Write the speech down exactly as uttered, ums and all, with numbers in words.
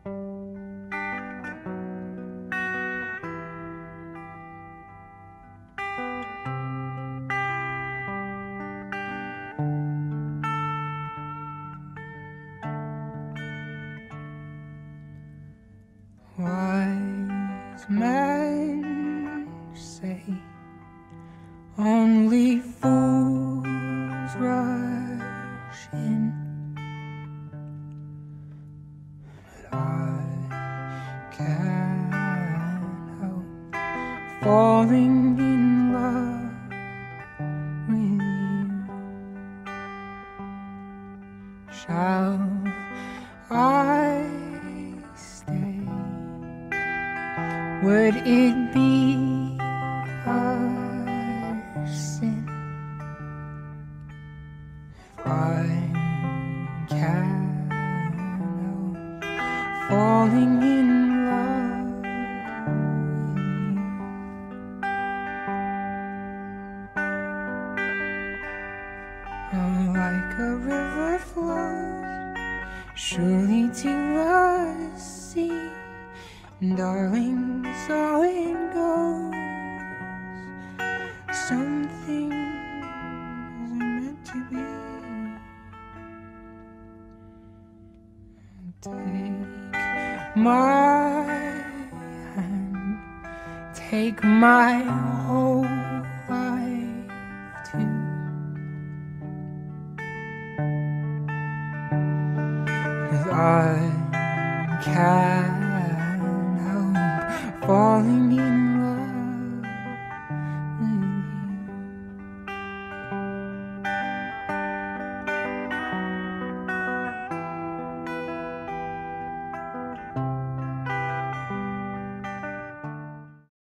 Wise men say only fools rush in, but I can't help falling in love with you. Shall I stay? Would it be a sin if I can't help falling in love with you? Oh, like a river flows surely to the sea, darling, so it goes. Something isn't meant to be. Take my hand, take my whole life too. 'Cause I can't falling in